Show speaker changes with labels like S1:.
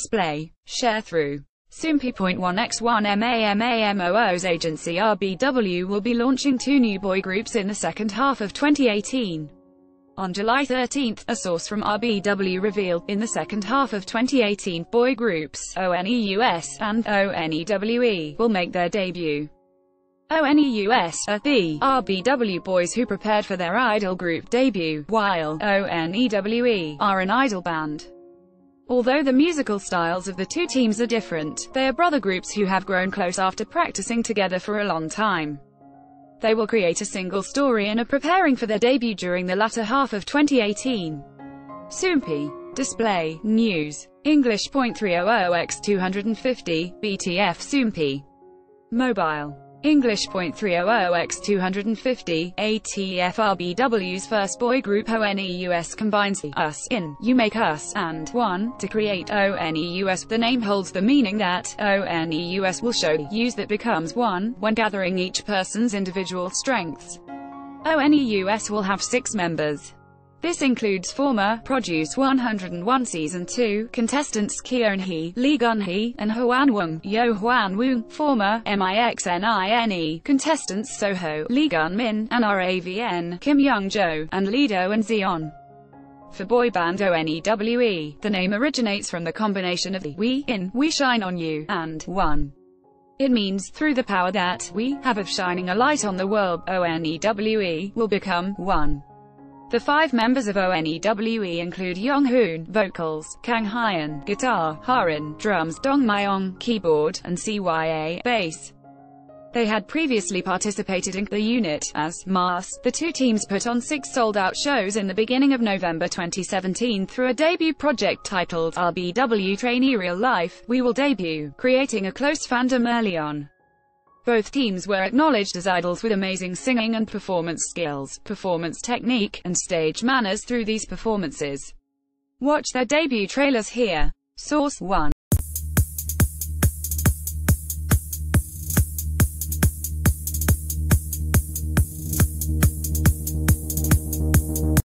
S1: display, Sharethrough. Soompi.1x1 MAMAMOO's agency RBW will be launching 2 new boy groups in the second half of 2018. On July 13, a source from RBW revealed, in the second half of 2018, boy groups, ONEUS, and ONEWE, will make their debut. ONEUS are the RBW boys who prepared for their idol group debut, while ONEWE are an idol band. Although the musical styles of the two teams are different, they are brother groups who have grown close after practicing together for a long time. They will create a single story and are preparing for their debut during the latter half of 2018. Soompi. Display, News. English.300x250, BTF Soompi. Mobile. English.300x250, ATF RBW's first boy group ONEUS combines the us in you make us and one to create ONEUS. The name holds the meaning that ONEUS will show the use that becomes one when gathering each person's individual strengths. ONEUS will have 6 members. This includes former Produce 101 Season 2 contestants Keon Hee, Lee Gun Hee, and Hwan Woong, Yo Hwan Woong, former MIXNINE contestants Soho, Lee Gun Min, and RAVN, Kim Young Jo, and Lee Do and Zeon. For boy band ONEWE, the name originates from the combination of the we in we shine on you and one. It means, through the power that we have of shining a light on the world, ONEWE will become one. The 5 members of ONEWE include Young-hoon, vocals, Kang Hyun, guitar, Harin, drums, Dong Myong, keyboard, and CYA, bass. They had previously participated in the unit as Mars. The two teams put on 6 sold-out shows in the beginning of November 2017 through a debut project titled RBW Trainee Real Life. We will debut, creating a close fandom early on. Both teams were acknowledged as idols with amazing singing and performance skills, performance technique, and stage manners through these performances. Watch their debut trailers here. Source 1.